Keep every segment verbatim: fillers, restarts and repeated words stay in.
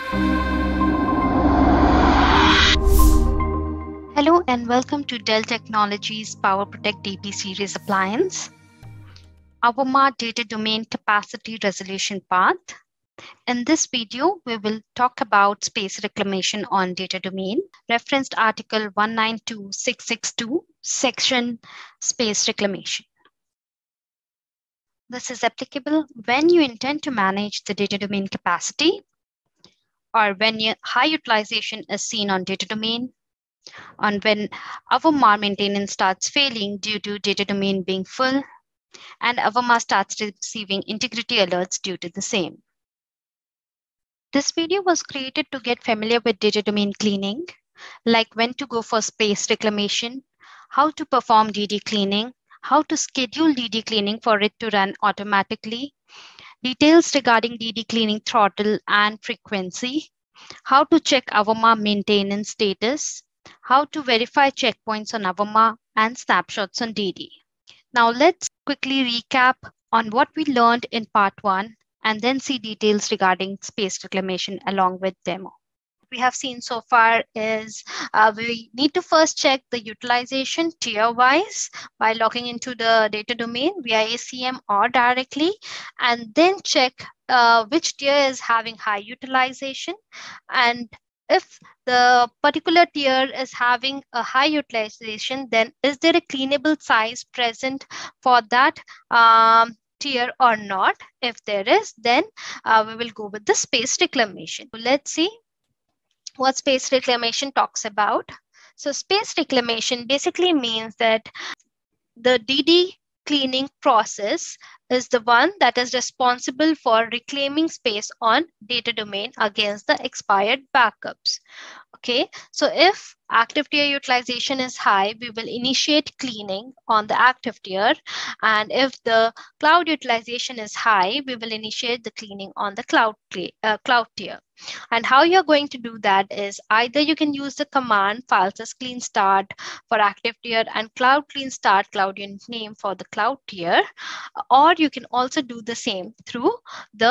Hello and welcome to Dell Technologies PowerProtect D B Series Appliance. Avamar Data Domain Capacity Resolution Path. In this video, we will talk about space reclamation on data domain, referenced article one nine two six six two, section space reclamation. This is applicable when you intend to manage the data domain capacity, or when your high utilization is seen on data domain, and when Avamar maintenance starts failing due to data domain being full, and Avamar starts receiving integrity alerts due to the same. This video was created to get familiar with data domain cleaning, like when to go for space reclamation, how to perform D D cleaning, how to schedule D D cleaning for it to run automatically, details regarding D D cleaning throttle and frequency, how to check Avamar maintenance status, how to verify checkpoints on Avamar, and snapshots on D D. Now let's quickly recap on what we learned in part one and then see details regarding space reclamation along with demo. What we have seen so far is uh, we need to first check the utilization tier-wise by logging into the data domain via A C M or directly, and then check uh, which tier is having high utilization, and if the particular tier is having a high utilization, then is there a cleanable size present for that um, tier or not? If there is, then uh, we will go with the space reclamation. So let's see what space reclamation talks about. So space reclamation basically means that the D D cleaning process is the one that is responsible for reclaiming space on data domain against the expired backups. Okay, so if active tier utilization is high, we will initiate cleaning on the active tier. And if the cloud utilization is high, we will initiate the cleaning on the cloud, uh, cloud tier. And how you're going to do that is either you can use the command filesys clean start for active tier and cloud clean start cloud unit name for the cloud tier, or you can also do the same through the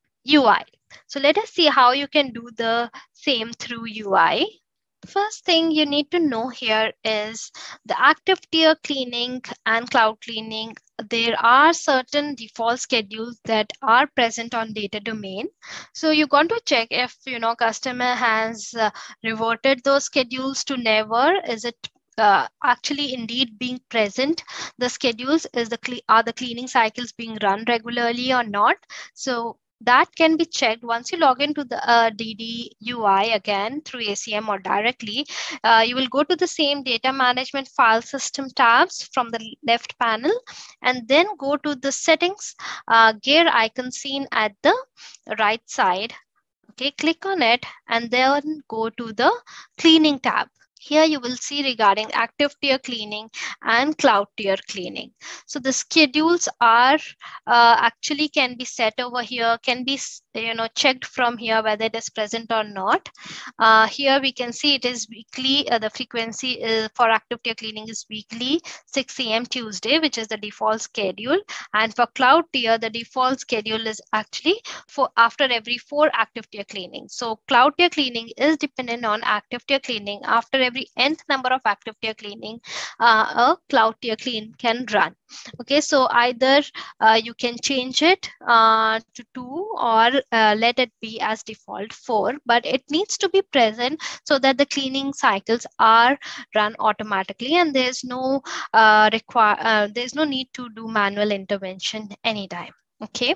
U I. So let us see how you can do the same through U I. First thing you need to know here is the active tier cleaning and cloud cleaning. There are certain default schedules that are present on data domain. So you're going to check if, you know, customer has uh, reverted those schedules to never. Is it Uh, actually indeed being present? The schedules is the are the cleaning cycles being run regularly or not? So that can be checked once you log into the uh, D D U I again through A C M or directly. Uh, you will go to the same data management file system tabs from the left panel, and then go to the settings uh, gear icon seen at the right side. Okay, click on it and then go to the cleaning tab. Here you will see regarding active tier cleaning and cloud tier cleaning. So the schedules are uh, actually can be set over here, can be you know checked from here whether it is present or not. Uh, here we can see it is weekly. Uh, the frequency is, for active tier cleaning is weekly, six A M Tuesday, which is the default schedule. And for cloud tier, the default schedule is actually for after every four active tier cleaning. So cloud tier cleaning is dependent on active tier cleaning. After every nth number of active tier cleaning, uh, a cloud tier clean can run. Okay, so either uh, you can change it uh, to two, or uh, let it be as default four, but it needs to be present so that the cleaning cycles are run automatically, and there's no uh, require uh, there's no need to do manual intervention anytime. Okay.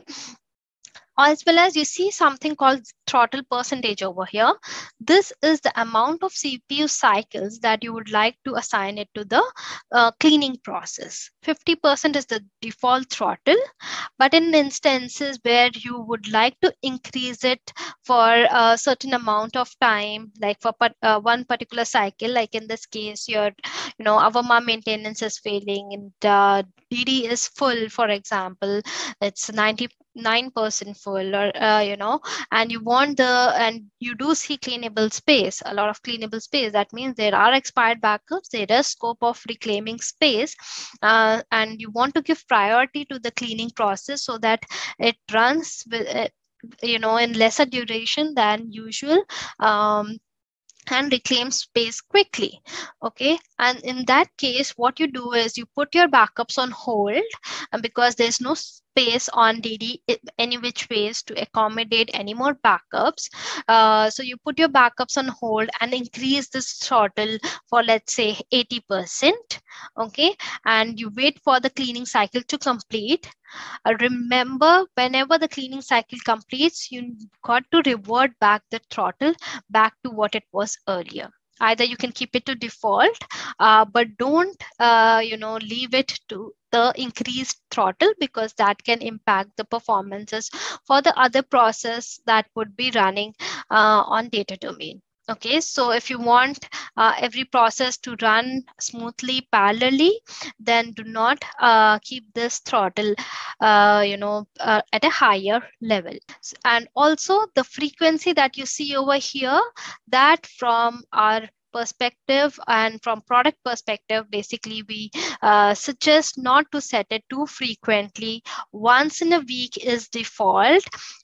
As well as you see something called throttle percentage over here. This is the amount of C P U cycles that you would like to assign it to the uh, cleaning process. fifty percent is the default throttle, but in instances where you would like to increase it for a certain amount of time, like for uh, one particular cycle, like in this case, your, you know, Avamar maintenance is failing and uh, D D is full, for example, it's ninety-nine percent full, or uh, you know, and you want the, and you do see cleanable space, a lot of cleanable space. That means there are expired backups, there is scope of reclaiming space, uh, and you want to give priority to the cleaning process so that it runs with, uh, you know, in lesser duration than usual, um, and reclaim space quickly. Okay, and in that case, what you do is you put your backups on hold, and because there's no space on D D any which ways to accommodate any more backups, uh, so you put your backups on hold and increase this throttle for, let's say, eighty percent. Okay, and you wait for the cleaning cycle to complete. Uh, remember, whenever the cleaning cycle completes, you got to revert back the throttle back to what it was earlier. Either you can keep it to default, uh, but don't, uh, you know, leave it to the increased throttle, because that can impact the performances for the other process that would be running uh, on data domain. Okay, so if you want uh, every process to run smoothly parallelly, then do not uh, keep this throttle, uh, you know, uh, at a higher level. And also the frequency that you see over here, that from our perspective and from product perspective, basically we uh, suggest not to set it too frequently. Once in a week is default.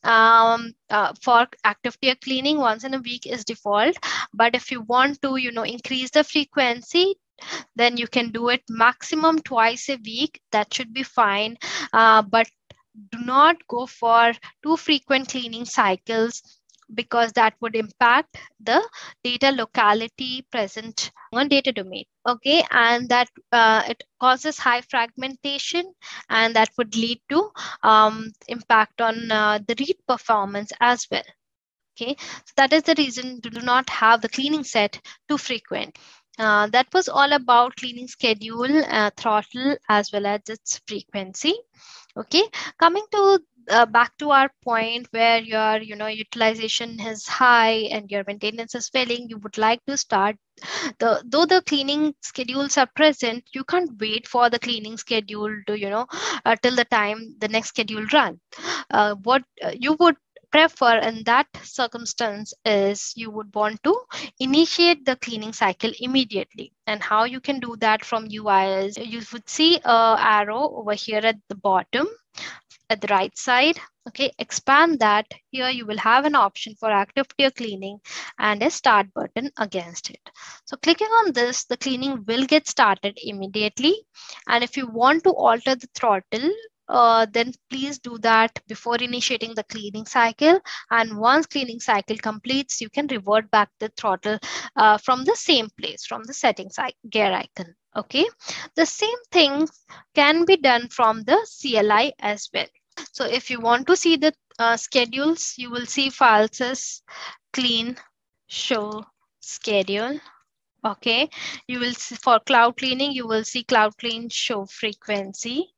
Um, uh, for active tier cleaning, once in a week is default. But if you want to, you know, increase the frequency, then you can do it maximum twice a week. That should be fine. Uh, but do not go for too frequent cleaning cycles, because that would impact the data locality present on data domain. Okay, and that uh, it causes high fragmentation, and that would lead to um, impact on uh, the read performance as well. Okay, so that is the reason to do not have the cleaning set too frequent. Uh, that was all about cleaning schedule, uh, throttle, as well as its frequency. Okay, coming to uh, back to our point where your, you know, utilization is high and your maintenance is failing, you would like to start the, though the cleaning schedules are present, you can't wait for the cleaning schedule to, you know, uh, till the time the next schedule run. Uh, what uh, you would prefer in that circumstance is you would want to initiate the cleaning cycle immediately. And how you can do that from U I is you would see a arrow over here at the bottom at the right side. Okay, expand that. Here you will have an option for active tier cleaning and a start button against it. So clicking on this, the cleaning will get started immediately. And if you want to alter the throttle, uh, then please do that before initiating the cleaning cycle. And once cleaning cycle completes, you can revert back the throttle uh, from the same place, from the settings gear icon. Okay, the same thing can be done from the C L I as well. So if you want to see the uh, schedules, you will see filesys clean show schedule. Okay, you will see for cloud cleaning, you will see cloud clean show frequency.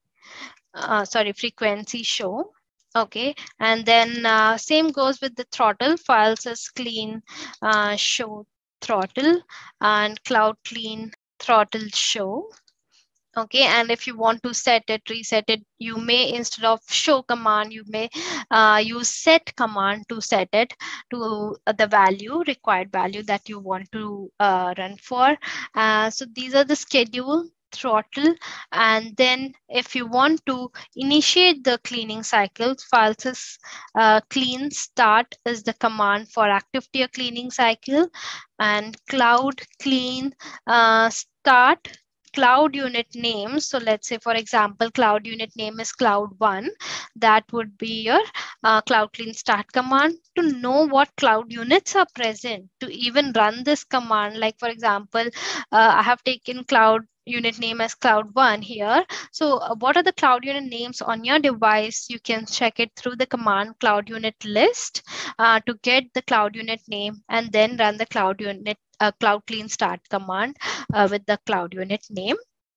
Uh, sorry, frequency show. Okay, and then uh, same goes with the throttle. Filesys clean uh, show throttle and cloud clean throttle show. Okay, and if you want to set it, reset it, you may, instead of show command, you may uh, use set command to set it to uh, the value, required value that you want to uh, run for. Uh, so these are the schedule, throttle, and then if you want to initiate the cleaning cycle, filesys uh, clean start is the command for active tier cleaning cycle, and cloud clean uh, start cloud unit name. So let's say, for example, cloud unit name is cloud one. That would be your uh, cloud clean start command. To know what cloud units are present to even run this command, like for example, uh, I have taken cloud unit name as cloud one here. So uh, what are the cloud unit names on your device? You can check it through the command cloud unit list uh, to get the cloud unit name, and then run the cloud unit uh, cloud clean start command uh, with the cloud unit name.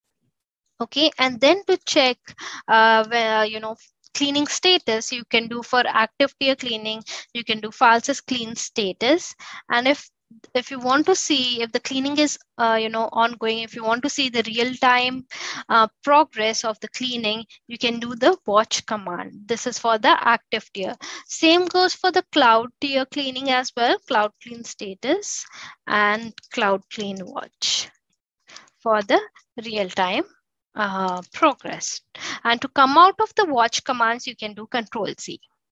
Okay, and then to check uh, where, you know, cleaning status, you can do for active tier cleaning, you can do filesys clean status. And if if you want to see if the cleaning is uh, you know, ongoing, if you want to see the real time uh, progress of the cleaning, you can do the watch command. This is for the active tier. Same goes for the cloud tier cleaning as well, cloud clean status and cloud clean watch for the real time uh, progress. And to come out of the watch commands, you can do control C.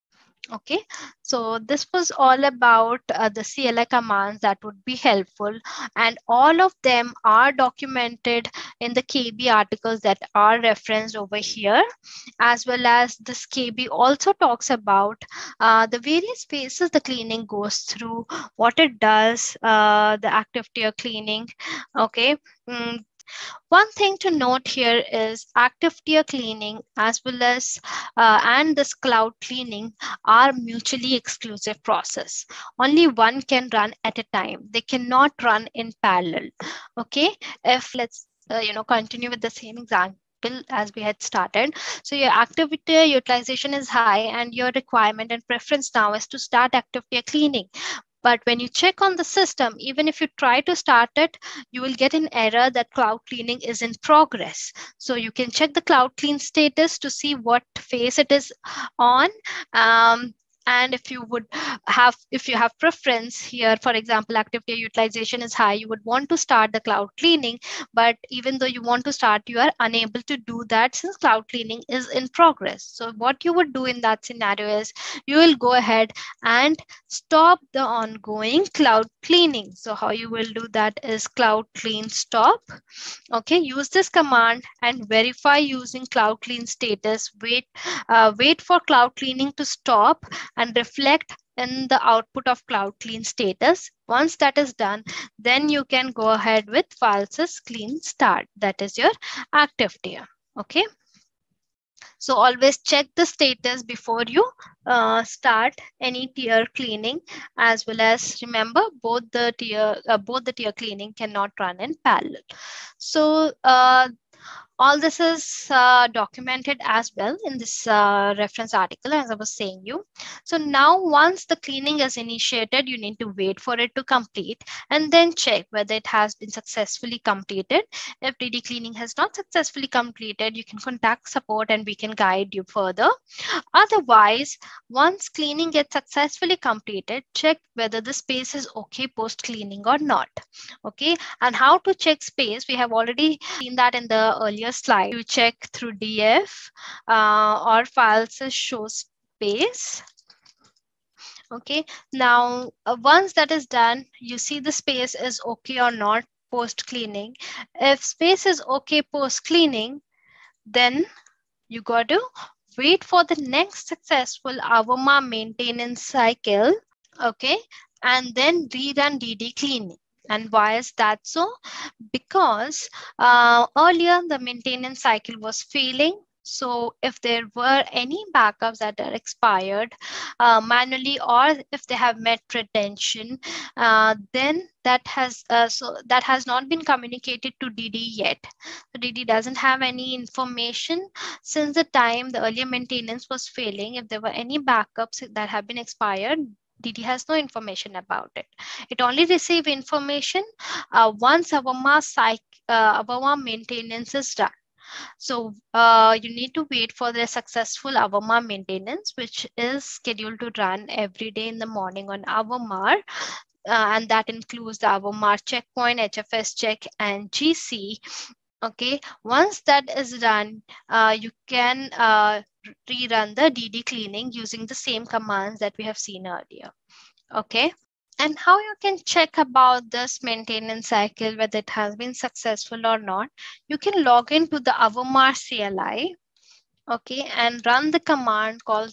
Okay, so this was all about uh, the C L I commands that would be helpful, and all of them are documented in the K B articles that are referenced over here, as well as this K B also talks about uh, the various phases the cleaning goes through, what it does, uh, the active tier cleaning. Okay. Mm, one thing to note here is active tier cleaning as well as uh, and this cloud cleaning are mutually exclusive process. Only one can run at a time. They cannot run in parallel. Okay, if let's uh, you know continue with the same example as we had started. So your active tier utilization is high and your requirement and preference now is to start active tier cleaning. But when you check on the system, even if you try to start it, you will get an error that cloud cleaning is in progress. So you can check the cloud clean status to see what phase it is on. Um, and if you would have, if you have preference here, for example, active tier utilization is high, you would want to start the cloud cleaning. But even though you want to start, you are unable to do that since cloud cleaning is in progress. So what you would do in that scenario is you will go ahead and stop the ongoing cloud cleaning. So how you will do that is cloud clean stop. Okay, use this command and verify using cloud clean status. Wait, uh, wait for cloud cleaning to stop and reflect in the output of cloud clean status. Once that is done, then you can go ahead with filesys clean start. That is your active tier. Okay. So always check the status before you uh, start any tier cleaning, as well as remember both the tier uh, both the tier cleaning cannot run in parallel. So uh, all this is uh, documented as well in this uh, reference article, as I was saying you. So now once the cleaning is initiated, you need to wait for it to complete and then check whether it has been successfully completed. If D D cleaning has not successfully completed, you can contact support and we can guide you further. Otherwise, once cleaning gets successfully completed, check whether the space is okay post cleaning or not. Okay, and how to check space, we have already seen that in the earlier slide. You check through D F uh, or filesys show space. Okay, now uh, once that is done, you see the space is okay or not post cleaning. If space is okay post cleaning, then you got to wait for the next successful Avamar maintenance cycle. Okay, and then rerun D D cleaning. And why is that so? Because uh, earlier the maintenance cycle was failing. So if there were any backups that are expired uh, manually, or if they have met retention, uh, then that has uh, so that has not been communicated to D D yet. The D D doesn't have any information since the time the earlier maintenance was failing. If there were any backups that have been expired, D D has no information about it. It only receives information uh, once Avamar cycle, uh, Avamar maintenance is done. So uh, you need to wait for the successful Avamar maintenance, which is scheduled to run every day in the morning on Avamar. Uh, and that includes the Avamar checkpoint, H F S check, and G C. Okay, once that is done, uh, you can uh, rerun the D D cleaning using the same commands that we have seen earlier. Okay. And how you can check about this maintenance cycle, whether it has been successful or not, you can log into the Avamar C L I, okay, and run the command called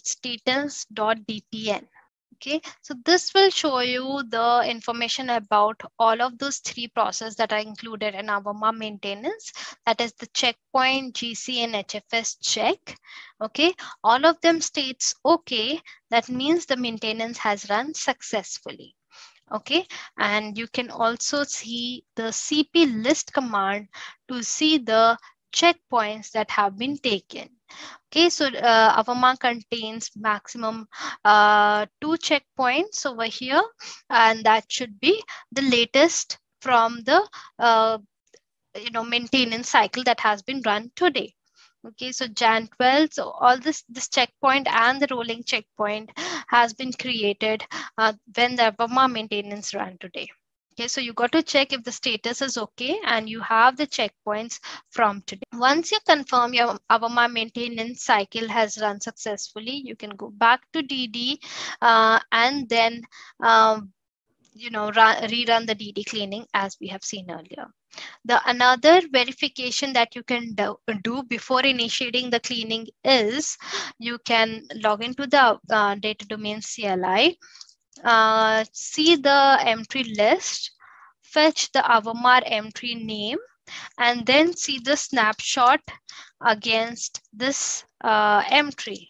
status.dpn. Okay, so this will show you the information about all of those three processes that are included in Avamar maintenance. That is the checkpoint, G C, and H F S check. Okay, all of them states okay. That means the maintenance has run successfully. Okay, and you can also see the C P list command to see the checkpoints that have been taken. Okay, so uh, Avamar contains maximum uh, two checkpoints over here, and that should be the latest from the uh, you know maintenance cycle that has been run today. Okay, so Jan twelfth, so all this this checkpoint and the rolling checkpoint has been created uh, when the Avamar maintenance ran today. Okay, so you got to check if the status is okay and you have the checkpoints from today. Once you confirm your Avamar maintenance cycle has run successfully, you can go back to D D uh, and then um, you know run, rerun the D D cleaning as we have seen earlier. The another verification that you can do, do before initiating the cleaning is you can log into the uh, data domain C L I, uh, see the mtree list, fetch the Avamar mtree name, and then see the snapshot against this uh, mtree.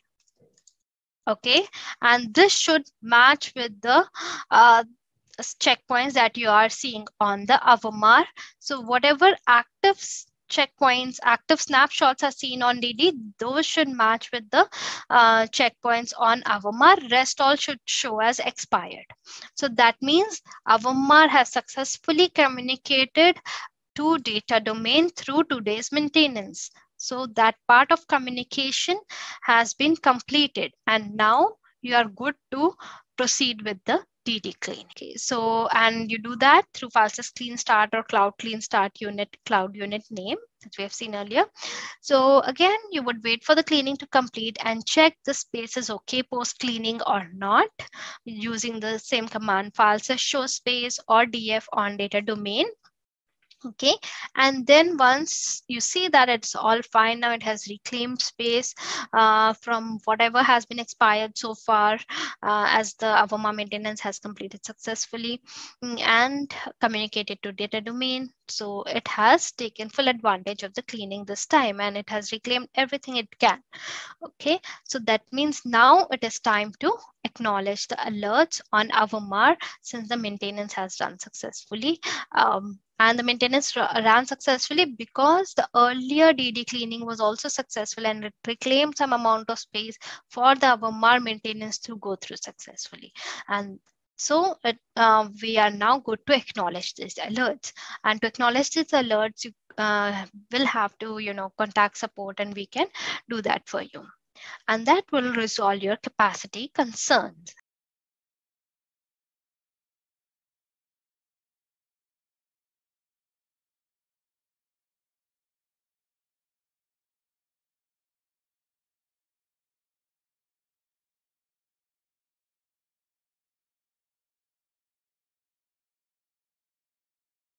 Okay, and this should match with the uh, checkpoints that you are seeing on the Avamar. So whatever active checkpoints, active snapshots are seen on D D, those should match with the uh, checkpoints on Avamar. Rest all should show as expired. So that means Avamar has successfully communicated to data domain through today's maintenance. So that part of communication has been completed, and now you are good to proceed with the D D clean. Okay, so and you do that through filesys clean start or cloud clean start unit cloud unit name that we have seen earlier. So again, you would wait for the cleaning to complete and check the space is okay post cleaning or not using the same command filesys show space or D F on data domain. Okay, and then once you see that it's all fine now, it has reclaimed space uh, from whatever has been expired so far, uh, as the Avamar maintenance has completed successfully and communicated to data domain. So it has taken full advantage of the cleaning this time and it has reclaimed everything it can. Okay, so that means now it is time to acknowledge the alerts on Avamar since the maintenance has done successfully. Um, and the maintenance ran successfully because the earlier D D cleaning was also successful and it reclaimed some amount of space for the Avamar maintenance to go through successfully. And so it, uh, we are now good to acknowledge these alerts. And to acknowledge these alerts, you uh, will have to, you know, contact support and we can do that for you. And that will resolve your capacity concerns.